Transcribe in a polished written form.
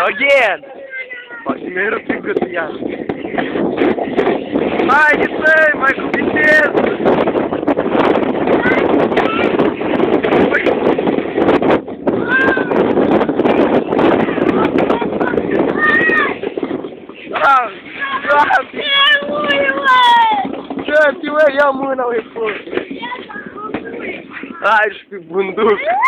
Again! Bak, meron tigot yan. Hai, gisay! May kubitin! Ce, ia mâna, ui, pă! Hai, și pe bunduc!